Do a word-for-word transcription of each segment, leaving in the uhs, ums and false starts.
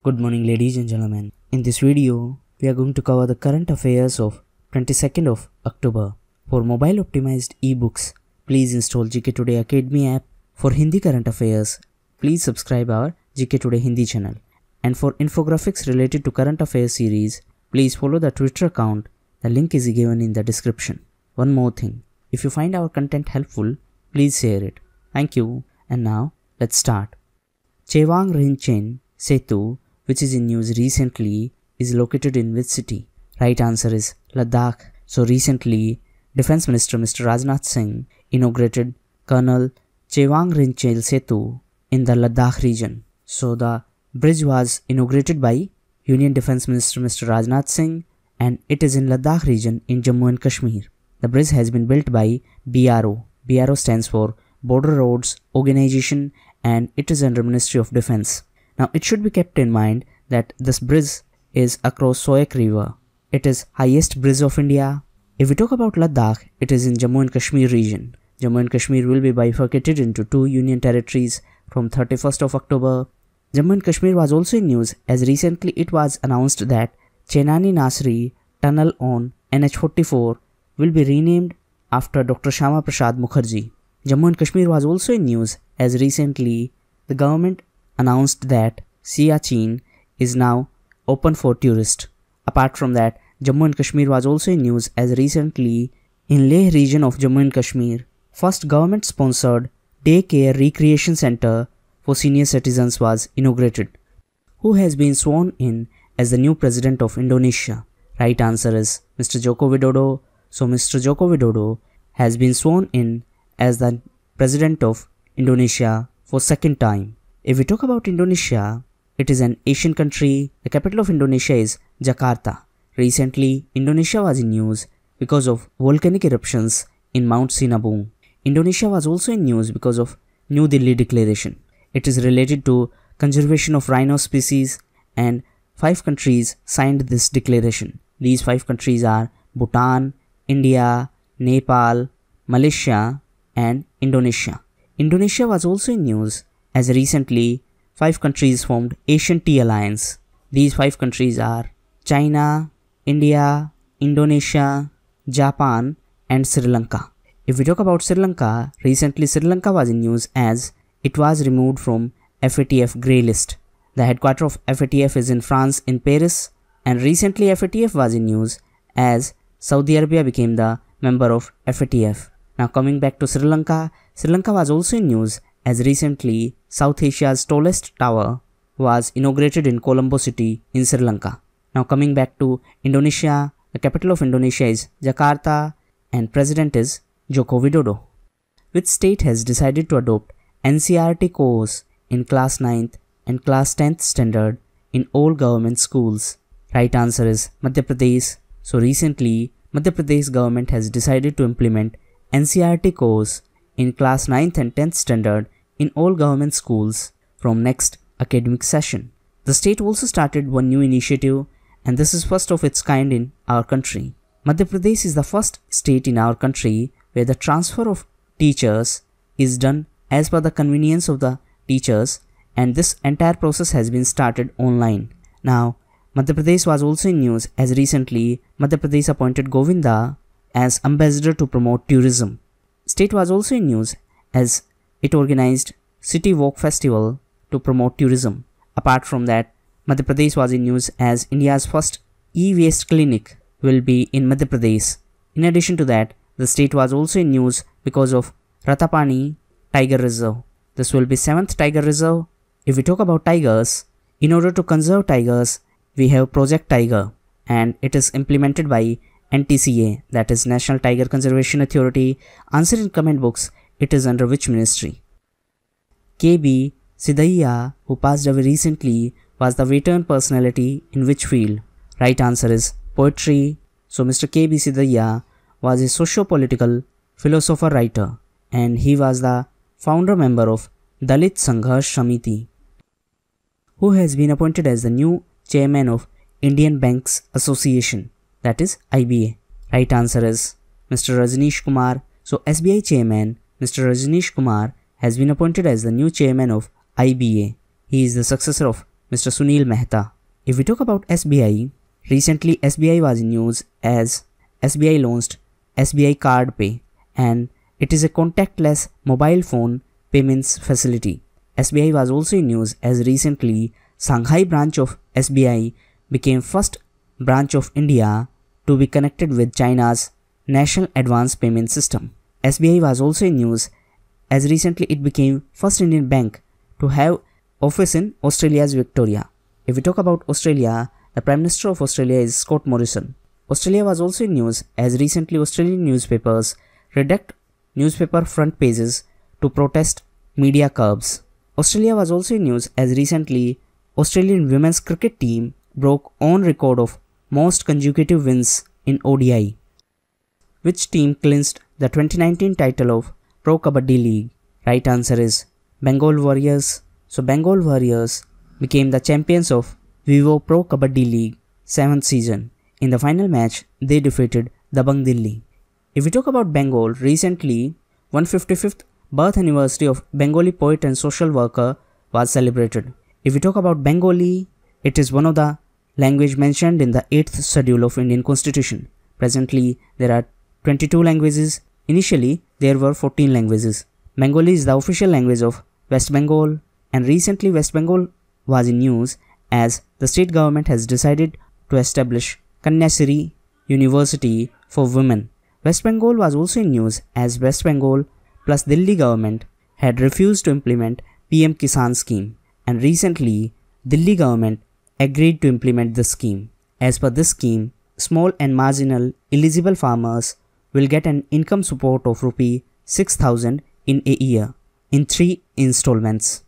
Good morning, ladies and gentlemen. In this video, we are going to cover the current affairs of twenty-second of October. For mobile optimized ebooks, please install G K Today Academy app. For Hindi current affairs, please subscribe our G K Today Hindi channel. And for infographics related to current affairs series, please follow the Twitter account. The link is given in the description. One more thing, if you find our content helpful, please share it. Thank you. And now, let's start. Chewang Rinchen Setu, which is in news recently, is located in which city? Right answer is Ladakh. So recently, Defense Minister Mister Rajnath Singh inaugurated Colonel Chewang Rinchen Setu in the Ladakh region. So the bridge was inaugurated by Union Defense Minister Mister Rajnath Singh and it is in Ladakh region in Jammu and Kashmir. The bridge has been built by B R O. B R O stands for Border Roads Organization and it is under Ministry of Defense. Now it should be kept in mind that this bridge is across Soyak River. It is highest bridge of India. If we talk about Ladakh, it is in Jammu and Kashmir region. Jammu and Kashmir will be bifurcated into two union territories from thirty-first of October. Jammu and Kashmir was also in news as recently it was announced that Chenani Nasri tunnel on N H forty-four will be renamed after Doctor Shama Prasad Mukherjee. Jammu and Kashmir was also in news as recently the government announced that Siachen is now open for tourists. Apart from that, Jammu and Kashmir was also in news as recently in Leh region of Jammu and Kashmir, first government-sponsored daycare recreation center for senior citizens was inaugurated. Who has been sworn in as the new president of Indonesia? Right answer is Mister Joko Widodo. So Mister Joko Widodo has been sworn in as the president of Indonesia for second time. If we talk about Indonesia, it is an Asian country. The capital of Indonesia is Jakarta. Recently, Indonesia was in news because of volcanic eruptions in Mount Sinabung. Indonesia was also in news because of New Delhi Declaration. It is related to conservation of rhino species and five countries signed this declaration. These five countries are Bhutan, India, Nepal, Malaysia and Indonesia. Indonesia was also in news as recently five countries formed Asian Tea Alliance. These five countries are China, India, Indonesia, Japan and Sri Lanka. If we talk about Sri Lanka, recently Sri Lanka was in news as it was removed from F A T F grey list. The headquarters of F A T F is in France in Paris and recently F A T F was in news as Saudi Arabia became the member of F A T F. Now coming back to Sri Lanka, Sri Lanka was also in news as recently South Asia's tallest tower was inaugurated in Colombo city in Sri Lanka. Now coming back to Indonesia, the capital of Indonesia is Jakarta and president is Joko Widodo. Which state has decided to adopt N C E R T course in class ninth and class tenth standard in all government schools? Right answer is Madhya Pradesh. So recently, Madhya Pradesh government has decided to implement N C E R T course in class ninth and tenth standard in all government schools from next academic session. The state also started one new initiative and this is first of its kind in our country. Madhya Pradesh is the first state in our country where the transfer of teachers is done as per the convenience of the teachers and this entire process has been started online. Now, Madhya Pradesh was also in news as recently Madhya Pradesh appointed Govinda as ambassador to promote tourism. State was also in news as it organized City Walk Festival to promote tourism. Apart from that, Madhya Pradesh was in news as India's first e-waste clinic will be in Madhya Pradesh. In addition to that, the state was also in news because of Ratapani Tiger Reserve. This will be seventh Tiger Reserve. If we talk about tigers, in order to conserve tigers, we have Project Tiger and it is implemented by N T C A, that is National Tiger Conservation Authority. Answer in comment box, it is under which ministry? K B Sidhaiya, who passed away recently, was the veteran personality in which field? Right answer is poetry. So Mister K B Sidhaiya was a socio-political philosopher writer and he was the founder member of Dalit Sangharsh Samiti. Who has been appointed as the new chairman of Indian Banks Association, that is I B A? Right answer is Mister Rajneesh Kumar. So S B I chairman Mister Rajneesh Kumar has been appointed as the new chairman of I B A. He is the successor of Mister Sunil Mehta. If we talk about S B I, recently S B I was in news as S B I launched S B I Card Pay, and it is a contactless mobile phone payments facility. S B I was also in news as recently Shanghai branch of S B I became first branch of India to be connected with China's National Advanced Payment System. S B I was also in news as recently it became first Indian bank to have office in Australia's Victoria. If we talk about Australia, the Prime Minister of Australia is Scott Morrison. Australia was also in news as recently Australian newspapers redact newspaper front pages to protest media curbs. Australia was also in news as recently Australian women's cricket team broke on record of most consecutive wins in O D I. Which team clinched the twenty nineteen title of Pro Kabaddi League? Right answer is Bengal Warriors. So Bengal Warriors became the champions of Vivo Pro Kabaddi League seventh season. In the final match, they defeated Dabang Delhi. If we talk about Bengal, recently one hundred fifty-fifth birth anniversary of Bengali poet and social worker was celebrated. If we talk about Bengali, it is one of the language mentioned in the eighth schedule of Indian Constitution. Presently, there are twenty-two languages. Initially, there were fourteen languages. Bengali is the official language of West Bengal, and recently West Bengal was in news as the state government has decided to establish Kanyasri University for women. West Bengal was also in news as West Bengal plus Delhi government had refused to implement P M Kisan scheme, and recently Delhi government agreed to implement the scheme. As per this scheme, small and marginal eligible farmers will get an income support of rupee six thousand in a year in three installments.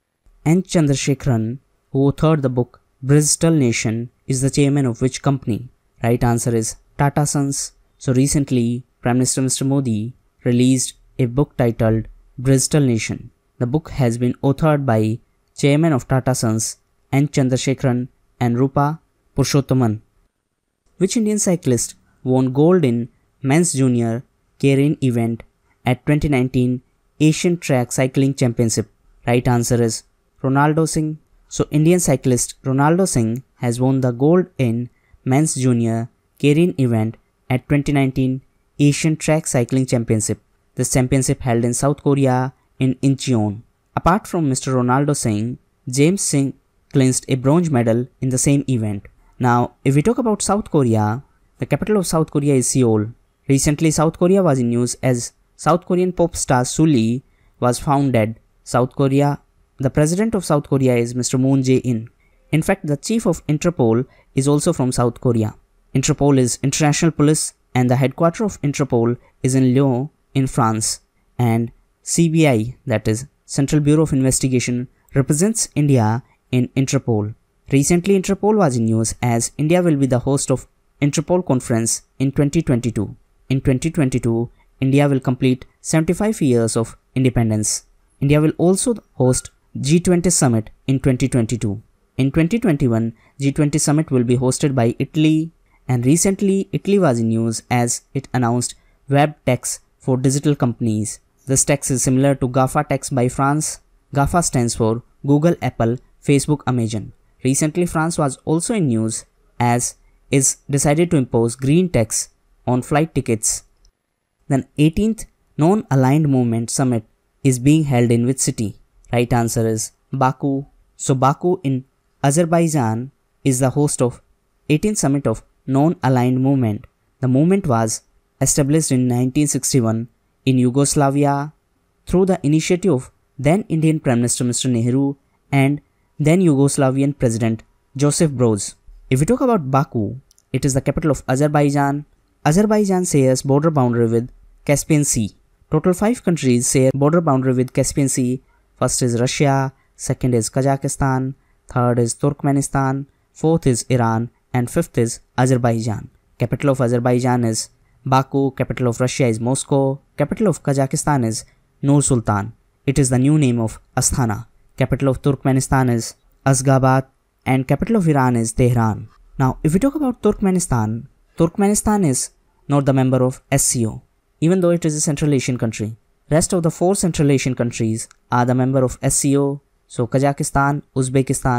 N. Chandrasekharan, who authored the book Bristol Nation, is the chairman of which company? Right answer is Tata Sons. So recently, Prime Minister Mister Modi released a book titled Bristol Nation. The book has been authored by chairman of Tata Sons N. Chandrasekharan and Rupa Purushothaman. Which Indian cyclist won gold in men's junior keirin event at twenty nineteen Asian Track Cycling Championship? Right answer is Ronaldo Singh. So Indian cyclist Ronaldo Singh has won the gold in men's junior keirin event at twenty nineteen Asian Track Cycling Championship. This championship held in South Korea in Incheon. Apart from Mister Ronaldo Singh, James Singh clinched a bronze medal in the same event. Now, if we talk about South Korea, the capital of South Korea is Seoul. Recently, South Korea was in news as South Korean pop star Sulli was found dead. South Korea, the president of South Korea is Mister Moon Jae-in. In fact, the chief of Interpol is also from South Korea. Interpol is international police and the headquarters of Interpol is in Lyon in France, and C B I, that is Central Bureau of Investigation, represents India in Interpol. Recently, Interpol was in news as India will be the host of Interpol conference in twenty twenty-two. In twenty twenty-two, India will complete seventy-five years of independence. India will also host G twenty summit in twenty twenty-two. In twenty twenty-one, G twenty summit will be hosted by Italy, and recently Italy was in news as it announced web tax for digital companies. This tax is similar to GAFA tax by France. GAFA stands for Google, Apple, Facebook, Amazon. Recently, France was also in news as is decided to impose green tax on flight tickets. Then eighteenth Non-Aligned Movement Summit is being held in which city? Right answer is Baku. So Baku in Azerbaijan is the host of eighteenth Summit of Non-Aligned Movement. The movement was established in nineteen sixty-one in Yugoslavia through the initiative of then Indian Prime Minister Mister Nehru and then Yugoslavian President Joseph Broz. If we talk about Baku, it is the capital of Azerbaijan. Azerbaijan shares border boundary with Caspian Sea. Total five countries share border boundary with Caspian Sea. First is Russia, second is Kazakhstan, third is Turkmenistan, fourth is Iran, and fifth is Azerbaijan. Capital of Azerbaijan is Baku, capital of Russia is Moscow, capital of Kazakhstan is Nur Sultan. It is the new name of Astana. Capital of Turkmenistan is Ashgabat, and capital of Iran is Tehran. Now, if we talk about Turkmenistan, Turkmenistan is not the member of S C O, even though it is a Central Asian country. Rest of the four Central Asian countries are the member of S C O, so Kazakhstan, Uzbekistan,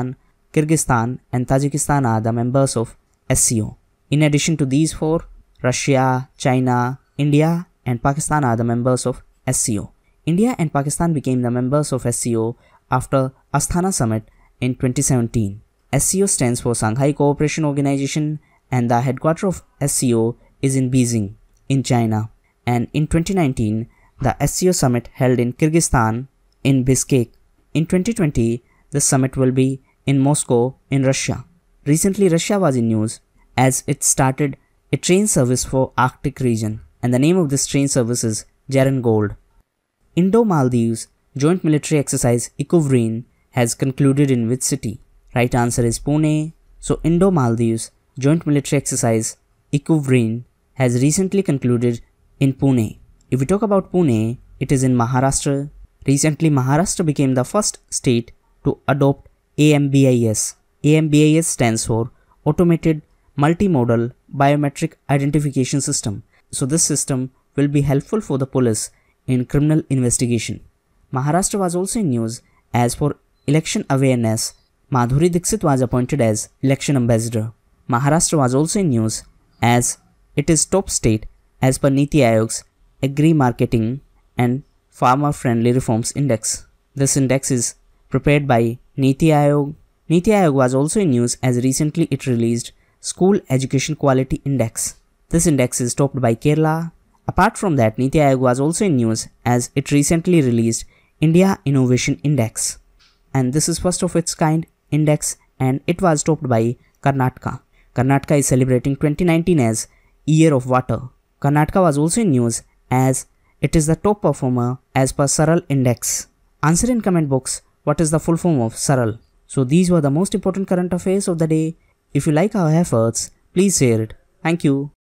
Kyrgyzstan, and Tajikistan are the members of S C O. In addition to these four, Russia, China, India, and Pakistan are the members of S C O. India and Pakistan became the members of S C O after Astana Summit in twenty seventeen. S C O stands for Shanghai Cooperation Organization, and the headquarters of S C O is in Beijing, in China. And in twenty nineteen, the S C O Summit held in Kyrgyzstan in Bishkek. In twenty twenty, the summit will be in Moscow in Russia. Recently, Russia was in news as it started a train service for Arctic region, and the name of this train service is Jaren Gold. Indo-Maldives joint military exercise Ecovrine has concluded in which city? Right answer is Pune. So Indo-Maldives joint military exercise Ecovrine has recently concluded in Pune. If we talk about Pune, it is in Maharashtra. Recently, Maharashtra became the first state to adopt A M B I S. A M B I S stands for Automated Multimodal Biometric Identification System. So this system will be helpful for the police in criminal investigation. Maharashtra was also in news as for election awareness. Madhuri Dixit was appointed as election ambassador. Maharashtra was also in news as it is top state as per Niti Aayog's Agri Marketing and Farmer Friendly Reforms Index. This index is prepared by Niti Aayog. Niti Aayog was also in news as recently it released School Education Quality Index. This index is topped by Kerala. Apart from that, Niti Aayog was also in news as it recently released India Innovation Index. And this is first of its kind index, and it was topped by Karnataka. Karnataka is celebrating twenty nineteen as Year of Water. Karnataka was also in news as it is the top performer as per Saral Index. Answer in comment box what is the full form of Saral. So these were the most important current affairs of the day. If you like our efforts, please share it. Thank you.